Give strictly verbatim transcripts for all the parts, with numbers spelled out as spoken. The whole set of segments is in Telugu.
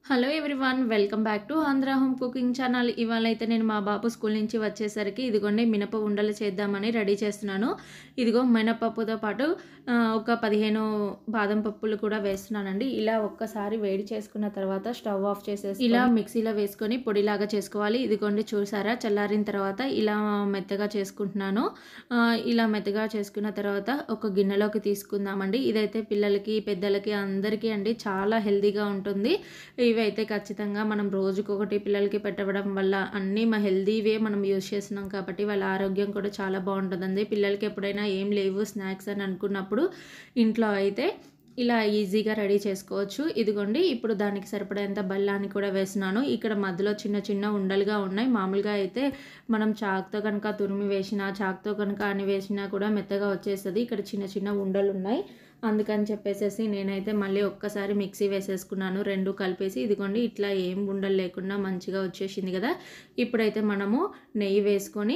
Hello everyone welcome back to Andhra home cooking channel. ఇవాళ అయితే నేను మా బాబు స్కూల్ నుంచి వచ్చేసరికి ఇదిగోండి మినప ఉండలు చేద్దామని రెడీ చేస్తున్నాను. ఇదిగో మినపప్పుతో పాటు ఆ, ఒక పదిహేను బాదం పప్పులు కూడా వేస్తున్నానండి. ఇలా ఒక్కసారి వేడి చేసుకున్న తర్వాత స్టవ్ ఆఫ్ చేసేసి ఇలా మిక్సీలో వేసుకొని పొడిలాగా చేసుకోవాలి. ఇదిగోండి చూసారా, చల్లారిన తర్వాత ఇలా మెత్తగా చేసుకుంటున్నాను. ఆ, ఇలా మెత్తగా చేసుకున్న తర్వాత ఒక గిన్నెలోకి తీసుకుందామండి. ఇదైతే పిల్లలకి పెద్దలకి అందరికీ అండి చాలా హెల్తీగా ఉంటుంది. ఇవైతే ఖచ్చితంగా మనం రోజుకొకటి పిల్లలకి పెట్టడం వల్ల అన్నీ మా హెల్తీవే మనం యూజ్ చేస్తున్నాం కాబట్టి వాళ్ళ ఆరోగ్యం కూడా చాలా బాగుంటుందండి. పిల్లలకి ఎప్పుడైనా ఏం లేవు స్నాక్స్ అని అనుకున్నప్పుడు ఇంట్లో అయితే ఇలా ఈజీగా రెడీ చేసుకోవచ్చు. ఇదిగోండి ఇప్పుడు దానికి సరిపడేంత బెల్లాన్ని కూడా వేసినాను. ఇక్కడ మధ్యలో చిన్న చిన్న ఉండలుగా ఉన్నాయి. మామూలుగా అయితే మనం చాకుతో కనుక తురిమి వేసినా చాకుతో కనుక అని వేసినా కూడా మెత్తగా వచ్చేస్తుంది. ఇక్కడ చిన్న చిన్న ఉండలు ఉన్నాయి. అందుకని చెప్పేసేసి నేనైతే మళ్ళీ ఒక్కసారి మిక్సీ వేసేసుకున్నాను, రెండు కలిపేసి. ఇదిగోండి ఇట్లా ఏం ఉండలు లేకుండా మంచిగా వచ్చేసింది కదా. ఇప్పుడైతే మనము నెయ్యి వేసుకొని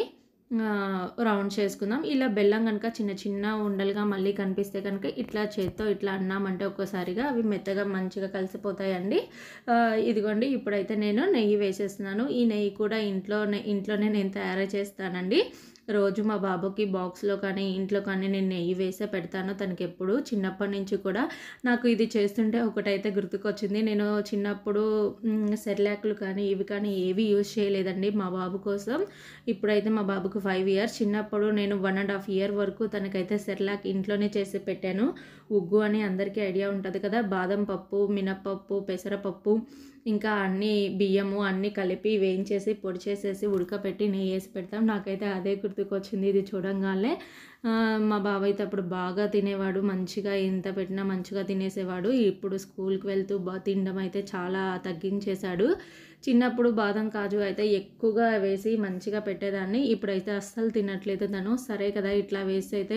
రౌండ్ చేసుకుందాం. ఇలా బెల్లం కనుక చిన్న చిన్న ఉండలుగా మళ్ళీ కనిపిస్తే కనుక ఇట్లా చేత్తో ఇట్లా అన్నామంటే ఒక్కసారిగా అవి మెత్తగా మంచిగా కలిసిపోతాయండి. ఇదిగోండి ఇప్పుడైతే నేను నెయ్యి వేసేస్తున్నాను. ఈ నెయ్యి కూడా ఇంట్లోనే ఇంట్లోనే నేను తయారు చేస్తానండి. రోజు మా బాబుకి బాక్స్లో కానీ ఇంట్లో కానీ నేను నెయ్యి వేసే పెడతాను. తనకి ఎప్పుడు చిన్నప్పటి నుంచి కూడా నాకు ఇది చేస్తుంటే ఒకటైతే గుర్తుకొచ్చింది. నేను చిన్నప్పుడు సెర్లాక్లు కానీ ఇవి కానీ ఏవి యూజ్ చేయలేదండి మా బాబు కోసం. ఇప్పుడైతే మా బాబుకు ఫైవ్ ఇయర్స్. చిన్నప్పుడు నేను వన్ అండ్ హాఫ్ ఇయర్ వరకు తనకైతే సెర్లాక్ ఇంట్లోనే చేసి పెట్టాను. ఉగ్గు అని అందరికీ ఐడియా ఉంటుంది కదా, బాదం పప్పు, మినప్పప్పు, పెసరపప్పు ఇంకా అన్నీ బియ్యము అన్నీ కలిపి వేయించేసి పొడి చేసేసి ఉడకపెట్టి నెయ్యి వేసి పెడతాం. నాకైతే అదే గుర్తుకొచ్చింది ఇది చూడంగానే. మా బాబాయ్ అయితే అప్పుడు బాగా తినేవాడు, మంచిగా ఎంత పెట్టినా మంచిగా తినేసేవాడు. ఇప్పుడు స్కూల్కి వెళ్తూ బా తినడం అయితే చాలా తగ్గించేశాడు. చిన్నప్పుడు బాదం కాజు అయితే ఎక్కువగా వేసి మంచిగా పెట్టేదాన్ని. ఇప్పుడైతే అస్సలు తినట్లేదు తను. సరే కదా ఇట్లా వేసి అయితే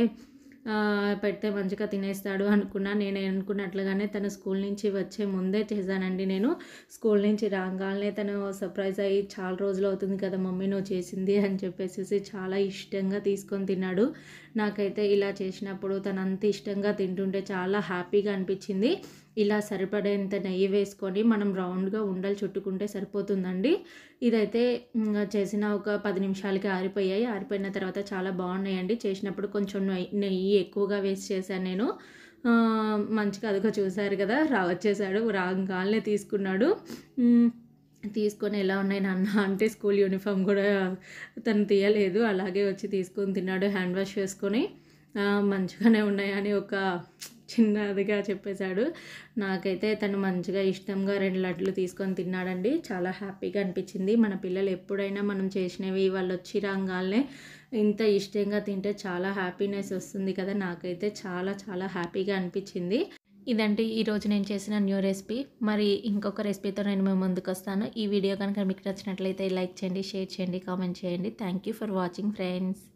పెడితే మంచిగా తినేస్తాడు అనుకున్నా. నేను అనుకున్నట్లుగానే తను స్కూల్ నుంచి వచ్చే ముందే చేశానండి. నేను స్కూల్ నుంచి రాగానే తను సర్ప్రైజ్ అయ్యి చాలా రోజులు అవుతుంది కదా మమ్మీ నువ్వు చేసింది అని చెప్పేసి చాలా ఇష్టంగా తీసుకొని తిన్నాడు. నాకైతే ఇలా చేసినప్పుడు తను అంత ఇష్టంగా తింటుంటే చాలా హ్యాపీగా అనిపించింది. ఇలా సరిపడేంత నెయ్యి వేసుకొని మనం రౌండ్గా ఉండలు చుట్టుకుంటే సరిపోతుందండి. ఇదైతే చేసిన ఒక పది నిమిషాలకి ఆరిపోయాయి. ఆరిపోయిన తర్వాత చాలా బాగున్నాయండి. చేసినప్పుడు కొంచెం నెయ్యి నెయ్యి ఎక్కువగా వేస్ట్ చేశాను నేను. మంచిగా అదిగో చూసారు కదా, రా వచ్చేసాడు. రాగానే తీసుకున్నాడు. తీసుకొని ఎలా ఉన్నాయి నాన్న అంటే స్కూల్ యూనిఫామ్ కూడా తను తీయలేదు, అలాగే వచ్చి తీసుకొని తిన్నాడు. హ్యాండ్ వాష్ చేసుకొని మంచిగానే ఉన్నాయని ఒక చిన్నదిగా చెప్పేశాడు. నాకైతే తను మంచిగా ఇష్టంగా రెండు లడ్లు తీసుకొని తిన్నాడండి. చాలా హ్యాపీగా అనిపించింది. మన పిల్లలు ఎప్పుడైనా మనం చేసినవి వాళ్ళు వచ్చి రాగానే ఇంత ఇష్టంగా తింటే చాలా హ్యాపీనెస్ వస్తుంది కదా. నాకైతే చాలా చాలా హ్యాపీగా అనిపించింది. ఇదంటే ఈరోజు నేను చేసిన న్యూ రెసిపీ. మరి ఇంకొక రెసిపీతో నేను మేము ముందుకు వస్తాను. ఈ వీడియో కనుక మీకు నచ్చినట్లయితే లైక్ చేయండి, షేర్ చేయండి, కామెంట్ చేయండి. Thank you for watching friends.